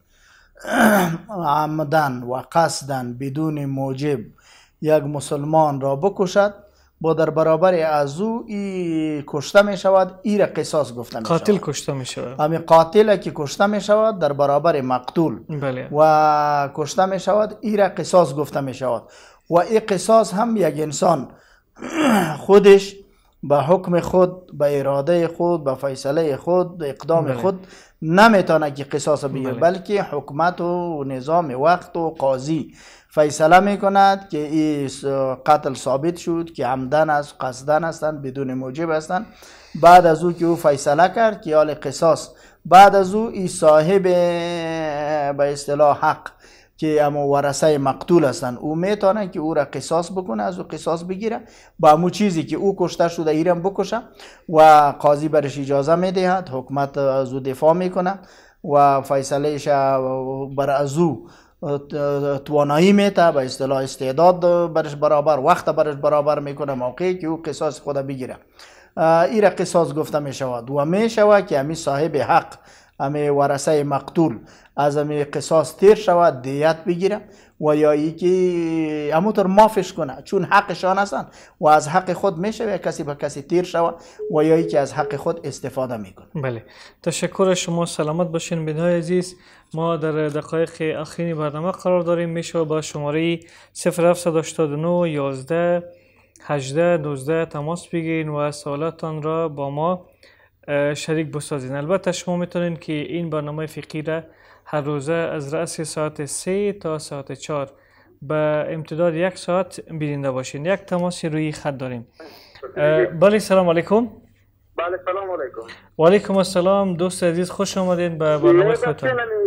عمدن و قصدن بدون موجب یک مسلمان را بکشد با در برابر از او ای کشته می شود ای را قصاص گفته می شود قاتل کشته می شود همین قاتل که کشته می شود در برابر مقتول بله و کشته می شود ای را قصاص گفته می شود و این قصاص هم یک انسان خودش به حکم خود به اراده خود به فیصله خود به اقدام خود نمیتونه که قصاص بگیره بلکه حکومت و نظام وقت و قاضی فیصله میکند که این قتل ثابت شد که عمدن است قصدن هستند بدون موجب هستند بعد از او که او فیصله کرد که حال قصاص بعد از او این صاحب به اصطلاح حق که اما ورثه مقتول هستن او میتونه که او را قصاص بکنه، از او قصاص بگیره با همون چیزی که او کشته شده ایران بکشه و قاضی برش اجازه میدهد، حکومت از او دفاع میکنه و فیصلهش بر از او توانایی میته، به اصطلاح استعداد برش برابر، وقت برش برابر میکنه موقعی که او قصاص خود بگیره. ایره قصاص گفته میشود و میشود که همی صاحب حق، همی ورثه مقتول از همی قصاص تیر شود، دیت بگیره و یا ای که همونطور مافش کنه چون حقشان هستن و از حق خود میشه کسی به کسی تیر شود و یا ای که از حق خود استفاده میکنه. بله، تشکر شما، سلامت باشین. بینهای عزیز، ما در دقایق اخیر برنامه قرار داریم. میشه با شماره 0789 11 18 12 تماس بگیرین و سوالاتان را با ما شریک بسازین. البته شما میتونین که این برنامه فقهی را هر روزه از رأس ساعت 3 تا ساعت 4 به امتداد 1 ساعت بیننده باشین. یک تماس روی خط داریم. بله، سلام علیکم. بله، سلام علیکم. و علیکم السلام. دوست عزیز، خوش آمدین به برنامه خودتان.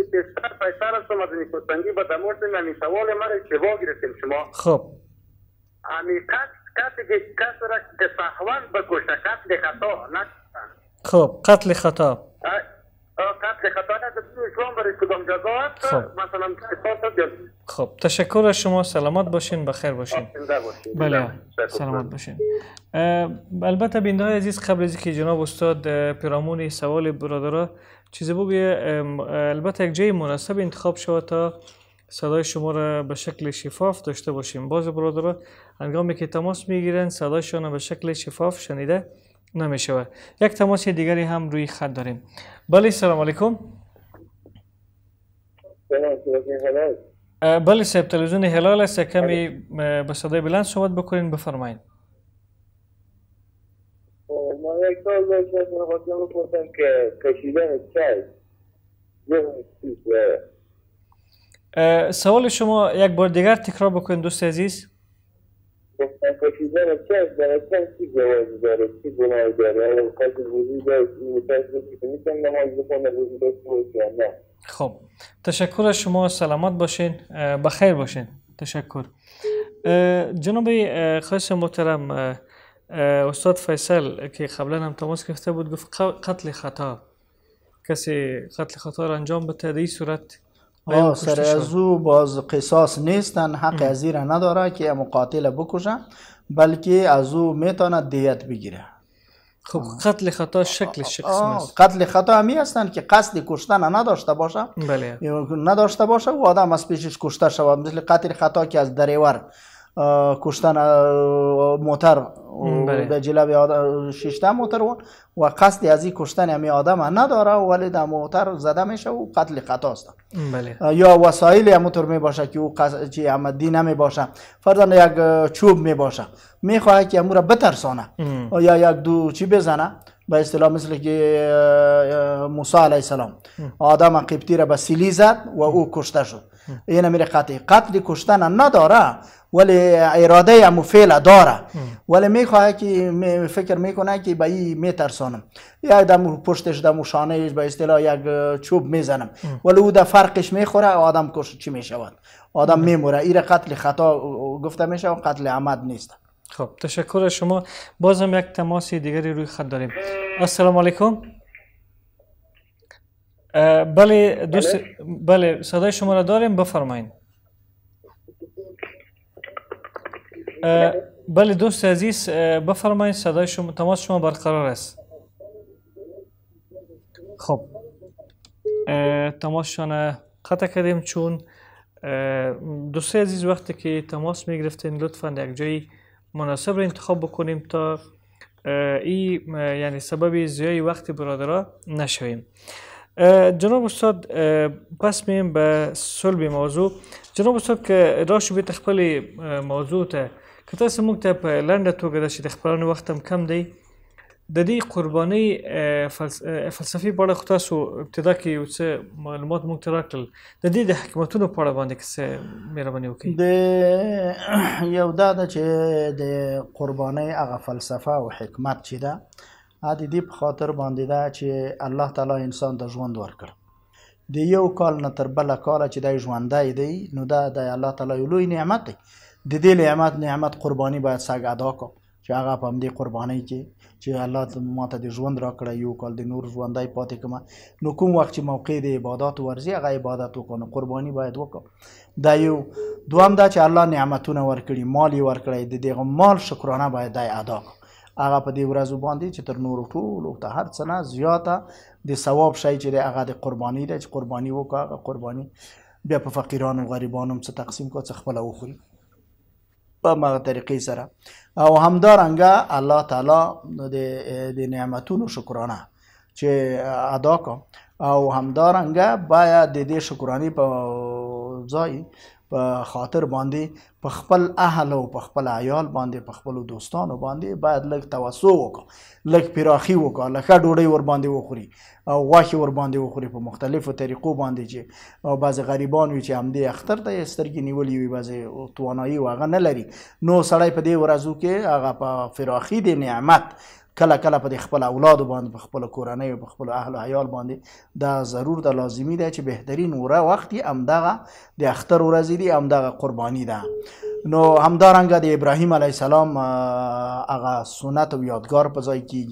خب، خب، قتل خطا. خب، تشکر از شما، سلامت باشین، بخیر باشین. بله، سلامت باشین. البته بیننده عزیز، قبل از اینکه جناب استاد پیرامون سوال برادرها چیزی بگویه، البته یک جای مناسب انتخاب شود تا صدای شما را به شکل شفاف داشته باشیم. باز برادرها هنگامی که تماس میگیرن صدایشان به شکل شفاف شنیده نمیشود. یک تماس دیگری هم روی خط داریم. بله، سلام علیکم. بله صاحب، تلویزیون هلال است، کمی به صدای بلند صحبت بکنین، بفرمایید. من یک سال خواستم بپرسم که کشیدن چای سوال شما یک بار دیگر تکرار بکنید دوست عزیز. کشیدن چای در اسلام چی جوازی داره، چی گناهی داره؟ اگر کسی وضو داشت میتونم نماز بخونه وضو داشته باشه نه؟ خب، تشکر از شما، سلامت باشین، بخیر باشین. تشکر. جناب خواهش محترم استاد فیصل که قبلا هم تماس گرفته بود، گفت قتل خطا، کسی قتل خطا را انجام بده در این صورت سر از او باز قصاص نیستن، حق از این نداره که مقاتل بکشه، بلکه از او میتونه دیت بگیره. خب، قتل خطا شکلش است. قتل خطا همی هستن که قصد کشتن نداشته باشه. بله. نداشته باشه و آدم از پیشش کشته شود، مثل قتل خطا که از دریور کشتن موتر در جلب ششته موتر و قصد از این کشتن همی آدم نداره ولی در موتر زده میشه و قتل خطا است. بله. یا وسایل همونطور می باشه که او چی عمدی نمی باشه، فرضاً یک چوب می باشه، میخواه که امور بترسانه یا یک دو چی بزنه، به اصطلاح مثل که موسی علیه السلام آدم قبطی را به سیلی زد و او کشته شد. این میره قتل کشتن نداره ولی اراده همو فعل داره، ولی میخواه که فکر میکنه که به این میترسانم، یا دمو پشتش دمو شانهش به اصطلاح یک چوب میزنم، ولی او در فرقش میخوره آدم کش چی میشود، آدم میموره. این قتل خطا گفته میشه و قتل عمد نیست. خب، تشکر از شما. باز هم یک تماس دیگری روی خط داریم. السلام علیکم. بله دوست، بله صدای شما را داریم، بفرمایید. بله دوست عزیز، بفرمایید، صدای شما، تماس شما برقرار است. خب، تماسشان قطع کردیم چون دوست عزیز وقتی که تماس میگرفتین لطفا یک جایی مناسب را انتخاب بکنیم تا این یعنی سبب ضیاع وقت برادرها نشویم. جناب استاد، پس میم به صلب موضوع. جناب استاد که راشو بیت خپل موضوع ته که تاسو موږ ته په لنډه توګه د چې خپلانو وخت هم کم دی د دې قربانۍ فلسفي په اړه خو تاسو ابتدا کې یو څه معلومات موږ ته راکړل، د دې د حکمتونو په اړه باندې که څه مهرباني وکړئ. د یو دا ده چې د قربانۍ هغه فلسفه او حکمت چې ده د دې په خاطر باندې ده چې الله تعالی انسان ته ژوند ورکړ، د یو کال نه تر بله کاله چې دی ژوندی دی نو دا د الله تعالی یو لوی نعمت دی. د دې نعمت قرباني باید سږ ادا کړو چې هغه په همدې قربانۍ کې چې الله ماته د ژوند راکړی یو کال د نور ژوندی پاتې کړمه نو کوم وخت چې موقع د عباداتو ورځي هغه عبادت وکړو نو قرباني باید وکړو. دا یو. دوم دا چې الله نعمتونه ورکړي مال یې ورکړی د دغه مال شکرانه باید دی ادا کړو هغه په دې ورځو باندې چې تر نورو ټولو ته هر څه نه زیاته د ثواب شی چې دی هغه د قرباني دی چې قرباني وکړه هغه قرباني بیا په فقیرانو غریبانو هم څه تقسیم کړه څه خپله وخوري په همغه طریقې سره. او همدارنګه الله تعالی د نعمتونو شکرانه چې ادا کړه او همدارنګه باید د دې شکرانې په ځای په خاطر باندې په خپل اهل او په خپل عیال باندې په خپل دوستانو باندې باید لږ توسع وکړو لږ پراخي وکړو لکه ډوډۍ ور باندې وخوري او غوښې ور باندې وخوري په مختلفو طریقو باندې چې او بعضې غریبان وي چې همدې اختر ته یې سترګې نیولې وي بعضې توانایي و هغه نه لري نو سړی په دې ورځو کې هغه په فراخي د نعمت کله کله په خپل اولاد باندې په خپل کورنۍ او په خپل اهل او عیال باندې دا ضرور د لازمي دی چې بهترین وخت یې همدغه د اختر ورځې دي همدغه قرباني ده. نو همدارنګه د ابراهیم علیه السلام هغه سنت او یادګار په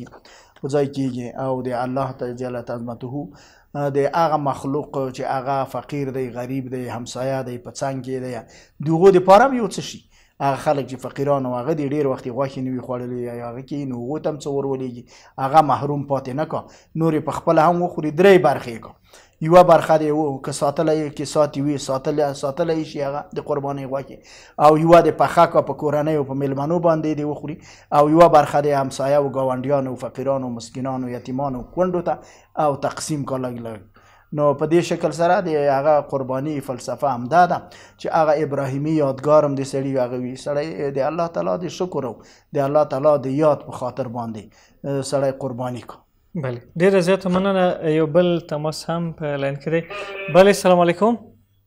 ځای کېږي او د الله جل عظمته د هغه مخلوق چې هغه فقیر دی غریب دی همسایه دی په څنګ کې دی د هغو دپاره به یو څه شي هغه خلک چې فقیران او هغه د ډېر وخت غوښې نه وي خوړلې یا هغه کې نو هغو ته هم څه ورولېږي هغه محروم پاتې نه کړه نور یې په خپله هم وخوري درې برخې یې کړه یوه برخه دی که ساتلی کې ساتي وي ساتلی شي هغه د قربانۍ غوښې او یوه د پخه کړه په کورنۍ او په میلمنو باندې دې وخوري او یوه برخه د همسایه او ګاونډیانو او فقیرانو مسکینانو یتیمانو کونډو ته او تقسیم کړه لږ لږ. نو په دې شکل سره د هغه قرباني فلسفه همدا ده چې هغه ابراهیمي یادګار هم د سړي هغه وي سړی د الله تعالی د شکر او د الله تعالی د یاد په خاطر باندې سړی قرباني کو. بله ډېره زیاته مننه. یو بل تماس هم په لاین کې دی. بله سلام علیکم.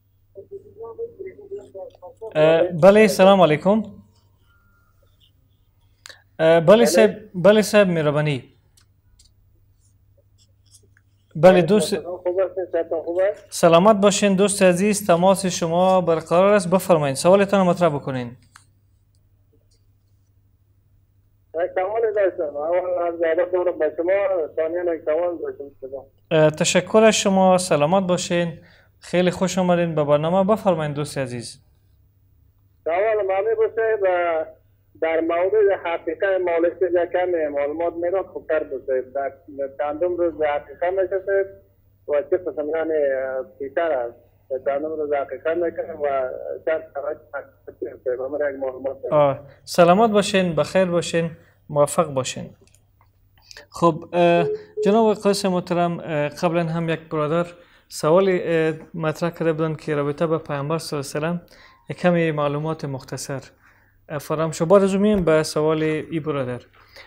بله سلام علیکم. بله صاحب مهربانی. بله دوست سلامت باشین دوست عزیز تماس شما برقرار است بفرمایید سوالتان رو مطرح بکنین. تشکر از شما سلامت باشین خیلی خوش آمدین به برنامه بفرمایید دوست عزیز. سوال معنی باشه در مورد حقیقت مالش کم معلومات میداد خوبتر باشه در چندم روز حقیقت نشسته و چه قسمیان بیشتر است چندم روز حقیقت نکنه و چند پیغمبر یک معلومات سلامت باشین بخیر باشین موفق باشین. خب جناب قیس محترم قبلا هم یک برادر سوالی مطرح کرده بودن که رابطه به پیامبر صلی الله علیه و سلم کمی معلومات مختصر فرام شو بارزومیم به سوال ای برادر.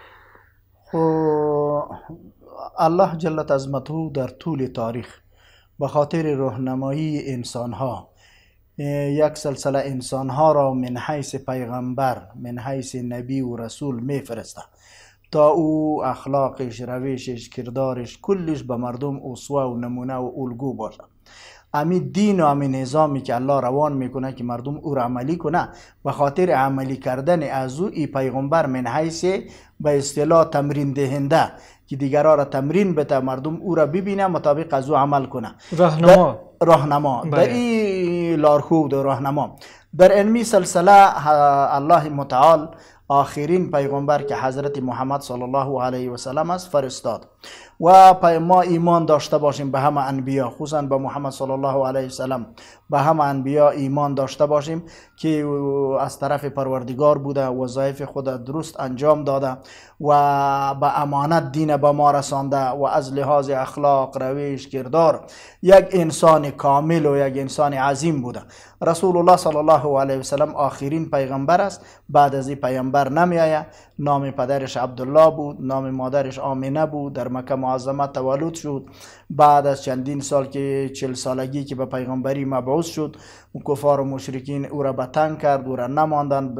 الله جل عظمته در طول تاریخ به خاطر راهنمایی انسانها یک سلسله انسانها را من حیث پیغمبر من حیث نبی و رسول میفرسته تا او اخلاقش روشش کردارش کلش به مردم اسوه و نمونه و الگو باشه. امی دین و امی نظامی که الله روان میکنه که مردم او را عملی کنه به خاطر عملی کردن از او ای پیغمبر من حیث به اصطلاح تمرین دهنده که دیگران را تمرین بده مردم او را ببینه مطابق از او عمل کنه راهنما در این لارښود راهنما در علمی سلسله الله متعال آخرین پیغمبر که حضرت محمد صلی الله علیه و سلم است فرستاد و ما ایمان داشته باشیم به همه انبیا خصوصا به محمد صلی الله علیه و سلم به همه انبیا ایمان داشته باشیم که از طرف پروردگار بوده وظایف خود درست انجام داده و به امانت دین به ما رسانده و از لحاظ اخلاق روش کردار یک انسان کامل و یک انسان عظیم بوده. رسول الله صلی الله علیه و سلم آخرین پیغمبر است بعد از این پیغمبر نمی آید. نام پدرش عبدالله بود نام مادرش آمینه بود در مکه معظمه تولد شد. بعد از چندین سال که 40 سالگی که به پیغمبری مبعوث شد، کفار و مشرکین او را به تنگ کرد، او را نماندن،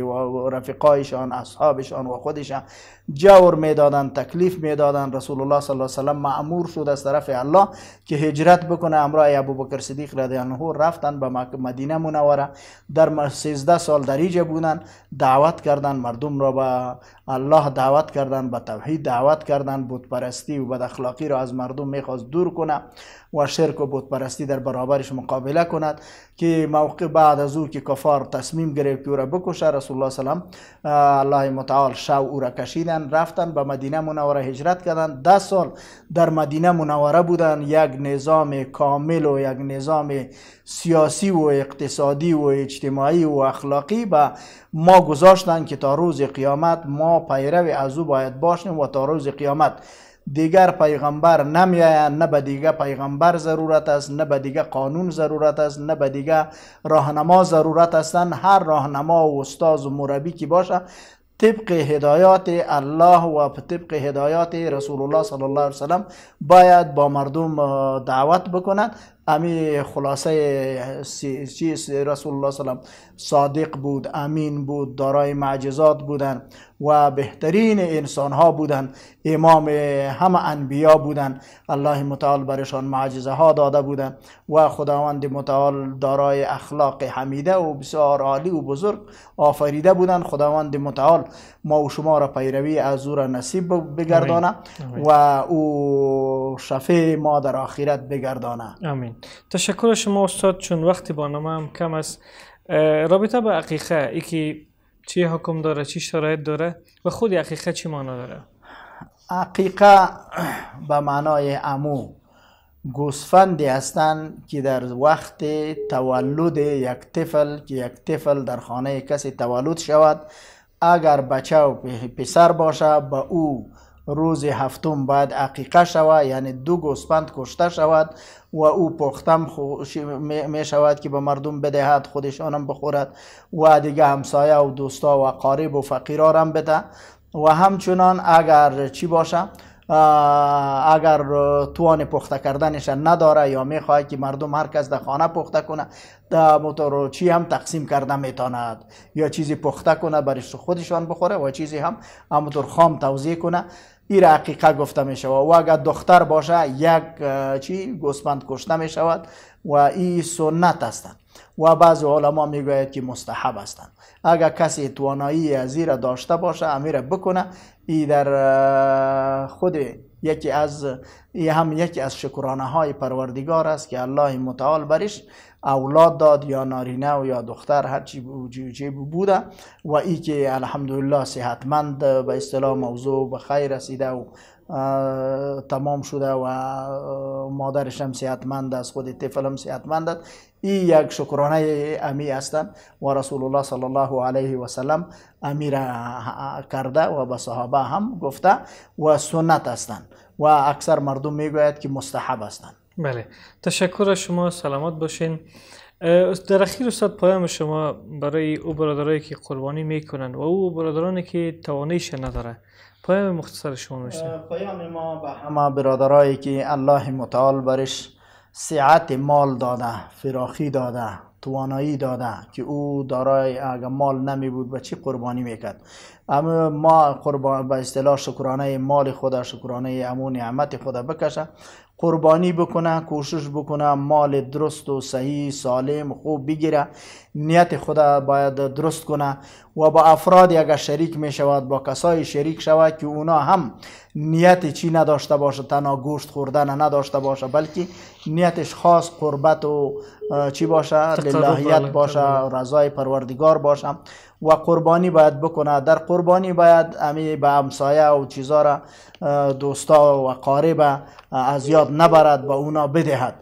رفقایشان، اصحابشان و خودشان جور میدادن، تکلیف میدادن. رسول الله صلی الله علیه و سلم مأمور شد از طرف الله که هجرت بکنه. همراه ابوبکر صدیق رضی الله عنه رفتن به مدینه منوره. در 13 سال در اینجا بودن، دعوت کردن مردم را به الله، دعوت کردن به توحید، دعوت کردن بت پرستی و بد اخلاقی را از مردم میخواست دور کنه و شرک و بت پرستی در برابرش مقابله کند. که موقع بعد از او که کفار تصمیم گرفت که او را بکشه، رسول الله صلی الله علیه و الله متعال شو او را کشیدن، رفتن به مدینه منوره هجرت کردن. 10 سال در مدینه منوره بودن. یک نظام کامل و یک نظام سیاسی و اقتصادی و اجتماعی و اخلاقی به ما گذاشتن که تا روز قیامت ما پیرو از او باید باشیم و تا روز قیامت دیگر پیغمبر نمیآیند، نه به دیگر پیغمبر ضرورت است، نه به دیگر قانون ضرورت است، نه به دیگر راهنما ضرورت هستند. هر راهنما و استاد و مربی که باشه طبق هدایات الله و طبق هدایات رسول الله صلی الله علیه وسلم باید با مردم دعوت بکنند. امی خلاصه چیز رسول الله صلی الله علیه و صادق بود، امین بود، دارای معجزات بودند و بهترین انسان ها بودند، امام همه انبیا بودند. الله متعال برشان معجزه ها داده بودند و خداوند متعال دارای اخلاق حمیده و بسیار عالی و بزرگ آفریده بودند. خداوند متعال ما و شما را پیروی از او را نصیب بگردانه و او شفیع ما در آخرت بگردانه. آمین. تشکر شما استاد، چون وقتی برنامه هم کم است. رابطه به عقیقه، ای که چی حکم داره، چی شرایط داره و خود عقیقه چی معنا داره؟ عقیقه به معنای عمو گوسفندی هستند که در وقت تولد یک طفل، که یک طفل در خانه کسی تولد شود، اگر بچه و پسر باشه به او روز هفتم باید عقیقه شود، یعنی 2 گوسفند کشته شود و او پختم می شود که به مردم بدهد، خودشانم بخورد و دیگه همسایه و دوستا و قریب و فقیران هم بده. و همچنان اگر چی باشه، اگر توان پخته کردنش نداره یا میخواد که مردم هر کس در خانه پخته کنه، در موتور چی هم تقسیم کرده میتواند، یا چیزی پخته کنه برش خودشان بخوره و چیزی هم همونطور خام توزیع کنه. این عقیقه گفته می شود. و اگر دختر باشه یک گوسفند کشته می شود و این سنت هستند و بعض علما میگوید که مستحب هستند. اگر کسی توانایی از این را داشته باشه امیر بکنه. این در خود یکی از شکرانه های پروردگار است که الله متعال برش اولاد داد، یا نارینه و یا دختر، هر چی بوده، و ای که الحمدلله صحتمند به اصطلاح موضوع به خیر رسیده و تمام شده و مادرش هم صحتمند است، خود طفل هم صحتمند است. این یک شکرانه امی هستند و رسول الله صلی الله علیه و سلم امی را کرده و به صحابه هم گفته و سنت هستند و اکثر مردم میگوید که مستحب هستند. بله، تشکر از شما، سلامت باشین. در اخیر استاد پیام شما برای او برادرایی که قربانی میکنن و او برادرانی که تواناییش نداره، پیام مختصر شما میشه؟ پیام ما به همه برادرایی که الله متعال برش سعت مال داده، فراخی داده، توانایی داده که او دارای اگر مال نمی بود به چی قربانی میکرد. اما ما قربان به اصطلاح شکرانه مال خدا، شکرانه امون نعمت خدا بکشه، قربانی بکنه، کوشش بکنه مال درست و صحیح سالم خوب بگیره، نیت خدا باید درست کنه و با افرادی اگر شریک می شود، با کسای شریک شود که اونا هم نیت چی نداشته باشه، تنها گوشت خوردن نداشته باشه، بلکه نیتش خاص قربت و چی باشه، للهیت باشه، رضای پروردگار باشه و قربانی باید بکنه. در قربانی باید امی به همسایه و چیزا را دوستا و قارب از یاد نبرد، به اونا بدهد.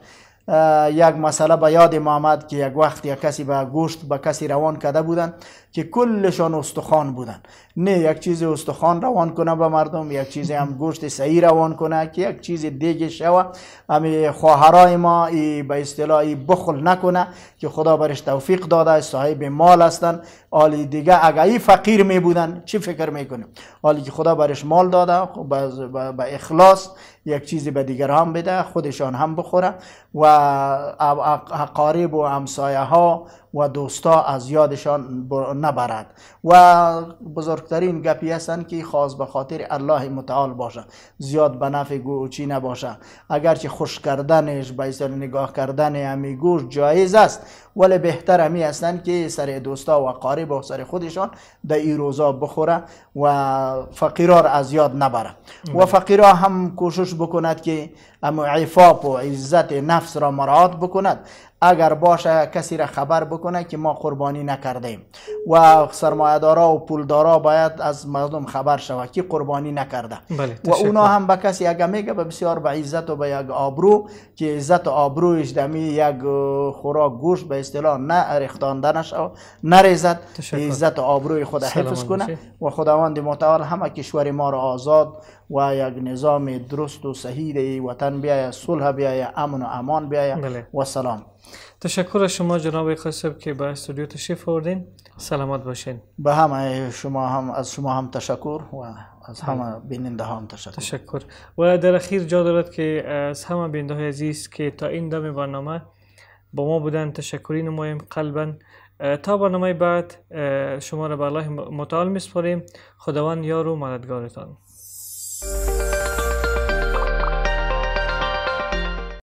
یک مسئله به یاد ما آمد که یک وقت یک کسی به گوشت به کسی روان کرده بودن که کلشان استخوان بودن. نه یک چیز استخوان روان کنه به مردم، یک چیز هم گوشت صحیح روان کنه که یک چیز دیگه شوه. همه خواهرای ما به اصطلاح بخل نکنه که خدا برش توفیق داده، صاحب مال هستن. حالی دیگه اگه ای فقیر می بودن چی فکر میکنیم؟ حالی که خدا برش مال داده، به اخلاص یک چیزی به دیگران بده، خودشان هم بخوره و اقارب و همسایه ها و دوستا از یادشان نبرد. و بزرگترین گپی هستند که خاص به خاطر الله متعال باشه، زیاد به نفع گوچی نباشه. اگرچه خوش کردنش به اصطلاح نگاه کردن همی گوشت جایز است، ولی بهتر همی هستند که سر دوستا و اقارب و سر خودشان در این روزا بخوره و فقیرا را از یاد نبره. و فقیرا هم کوشش بکند که عفاف و عزت نفس را مراعات بکند. اگر باشه کسی را خبر بکنه که ما قربانی نکردیم و سرمایه‌دارا و پولدارا باید از مردم خبر شود که قربانی نکرده. و اونا هم به کسی اگر میگه به بسیار به عزت و به یک آبرو که عزت و آبرویش دمی یک خوراک گوشت به اصطلاح نه ریختانده نشه نریزد، عزت و آبروی خود حفظ کنه و خداوند متعال همه کشور ما را آزاد و یک نظام درست و صحیح وطن بیاید، صلح بیاید، امن و امان بیاید و سلام. تشکر از شما جناب قاسب که به استودیو تشریف آوردین. سلامت باشین. به همه شما هم از شما هم تشکر و از همه بیننده هم تشکر. و در اخیر جا دارد که از همه بیننده های عزیز که تا این دم برنامه با ما بودن تشکری نماییم قلبا. تا برنامه بعد شما را به الله متعال میسپاریم. خداوند یار و مددگارتان.